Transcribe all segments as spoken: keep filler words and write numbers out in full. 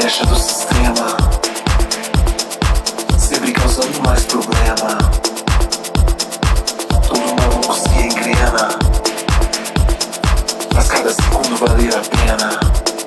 brecha do sistema, sempre causando mais problema. Todo maluco se engrena, faz cada segundo valer a pena.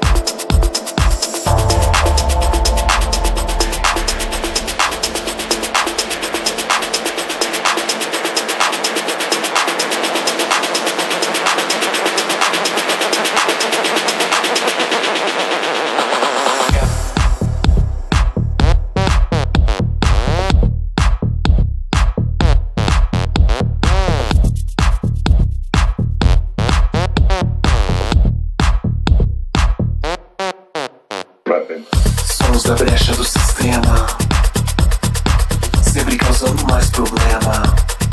Somos da brecha do sistema, sempre causando mais problema.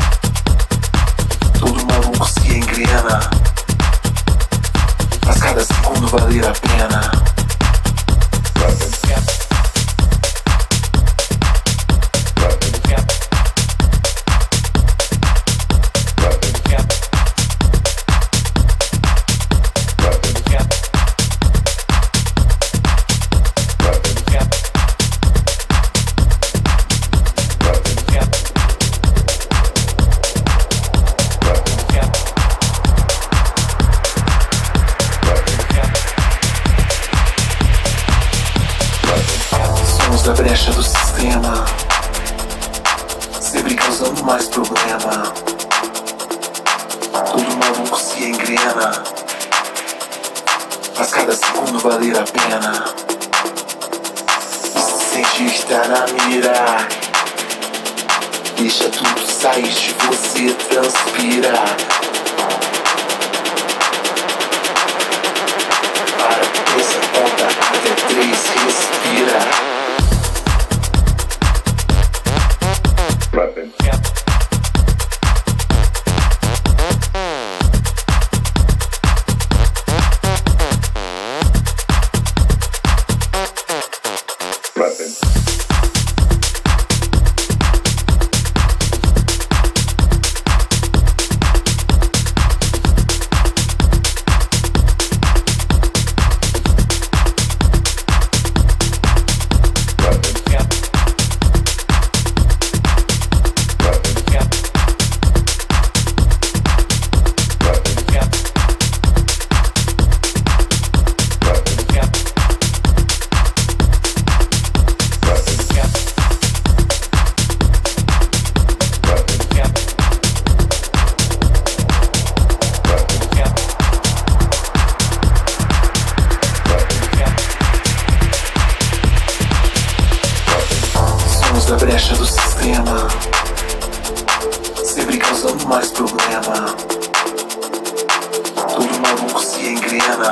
Todo maluco se engrena, faz cada segundo valer a pena. Da brecha do sistema, sempre causando mais problema. Todo maluco se engrena, faz cada segundo valer a pena. Sentir que tá na mira, deixa tudo sair de você, transpira. Para, pensa, conta até três, respira. Rapping. Rapping. Da brecha do sistema, sempre causando mais problema. Todo maluco se engrena,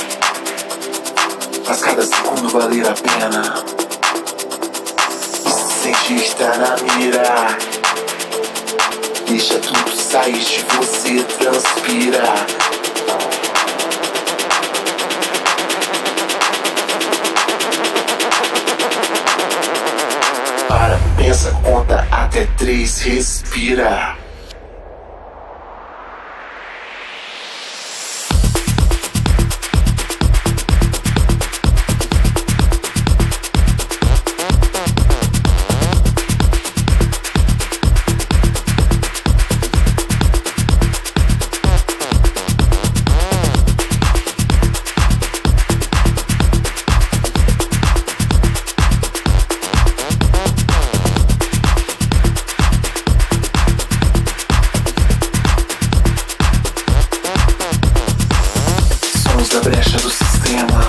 faz cada segundo valer a pena. Sentir que tá na mira, deixa tudo sair de você, transpira. Para, pensa, conta até três, respira. Da brecha do sistema,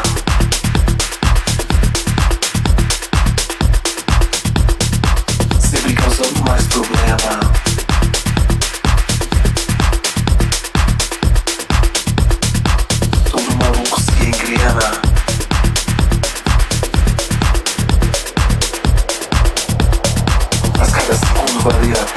sempre causando mais problema. Todo maluco se engrena, faz cada segundo valer a pena.